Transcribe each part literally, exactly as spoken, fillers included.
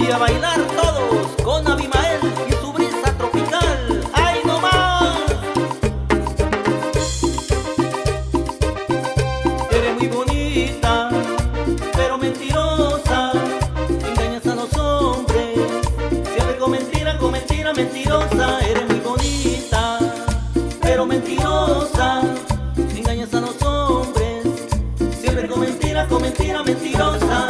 y a bailar todos con Abimael y su brisa tropical. ¡Ay, no más! Eres muy bonita, pero mentirosa, engañas a los hombres, siempre con mentira, con mentira, mentirosa. Eres muy bonita, pero mentirosa, engañas a los hombres, siempre con mentira, con mentira, mentirosa.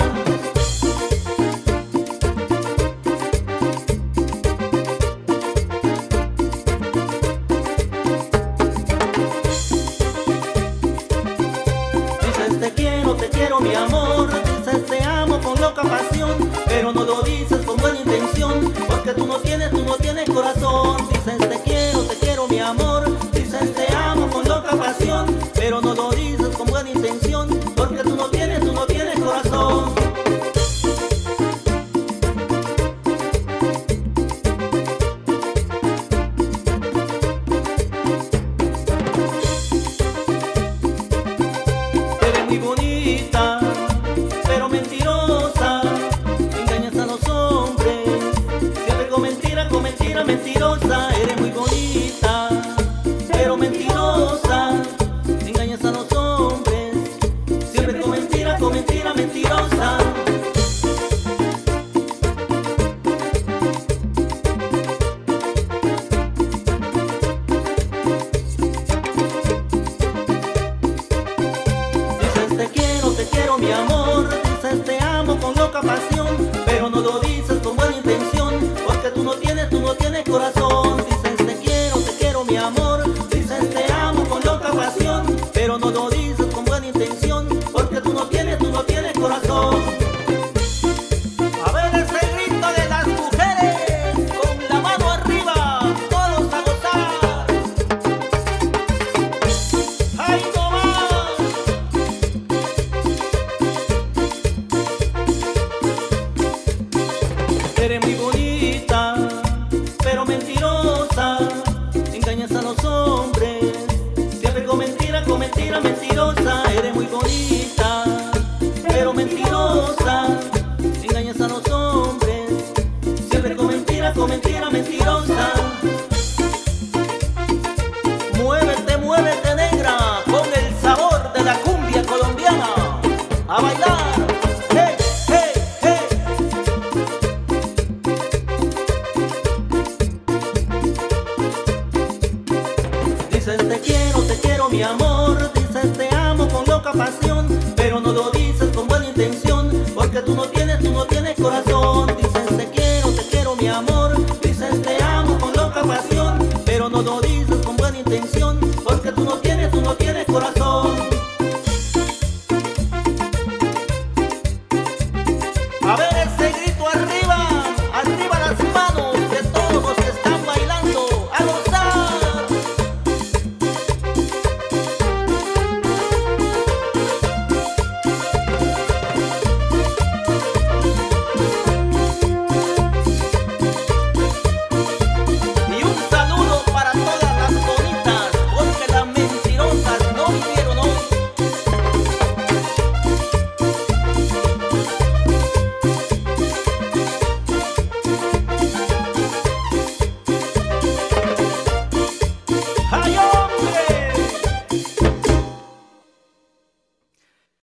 Te quiero, te quiero mi amor, dices te amo con loca pasión, pero no lo dices con buena intención, porque tú no tienes, tú no tienes corazón. Dices te quiero, te quiero mi amor, dices te amo con loca pasión, pero no lo dices con buena intención, porque tú no tienes, tú no tienes corazón. Muy bonita, pero mentirosa, engañas a los hombres, siempre con mentira, con mentira, mentirosa. Eres muy bonita, pero mentirosa, engañas a los hombres, siempre con mentira, con mentira, mentirosa. Te quiero, te quiero mi amor, dices te amo con loca pasión, pero no lo dices con buena intención, porque tú no tienes, tú no tienes corazón. Dices te quiero, te quiero mi amor, dices te amo con loca pasión, pero no lo dices con buena intención, porque tú no tienes, tú no tienes corazón. A ver ese grito de las mujeres, con la mano arriba, todos a gozar. ¡Ay, no más! Eres muy bonita, pero mentirosa, engañas a los hombres, siempre con mentira, con mentira, mentirosa. Eres muy bonita, pero mentirosa, engañas a los hombres, siempre con mentira, con mentira, mentirosa. Muévete, muévete negra, con el sabor de la cumbia colombiana, a bailar. Dices te quiero, te quiero mi amor, dices te amo con loca pasión, pero no lo dices con buena intención, porque tú no tienes, tú no tienes corazón.